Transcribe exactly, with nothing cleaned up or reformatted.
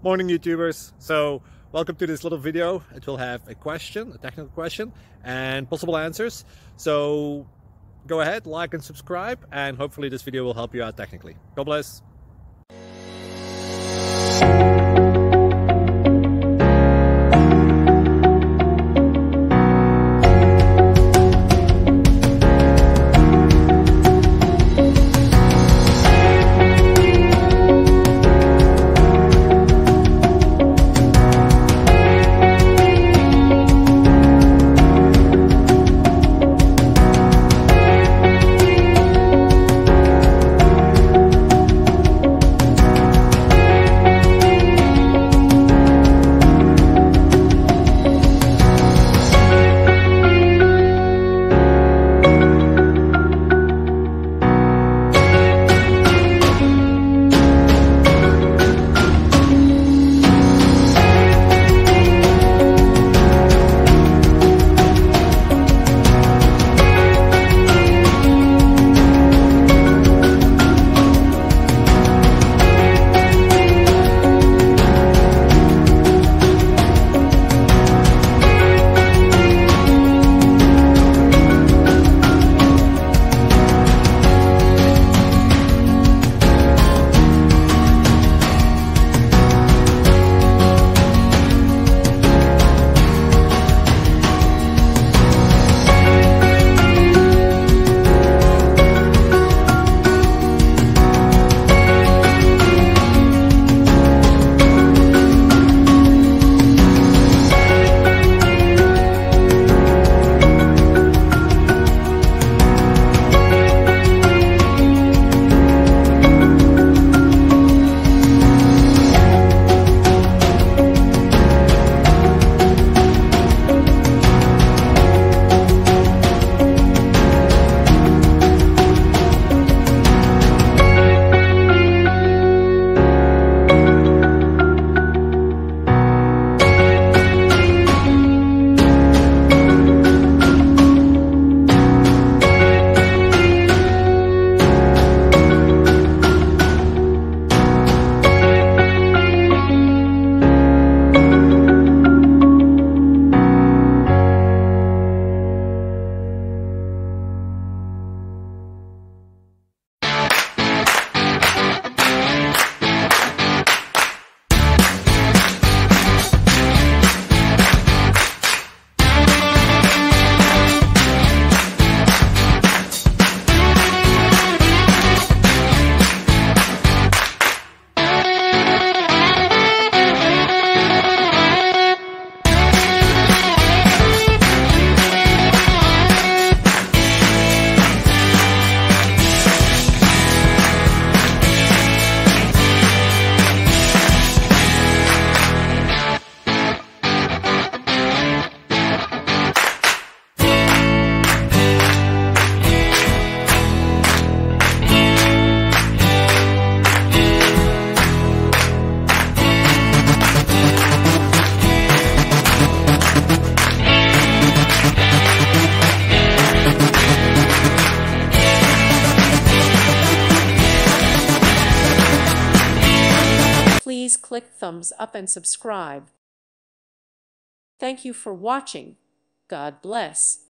Morning YouTubers. So welcome to this little video. It will have a question, a technical question, and possible answers. So go ahead, like and subscribe, and hopefully this video will help you out technically. God bless. Please click thumbs up and subscribe. Thank you for watching. God bless.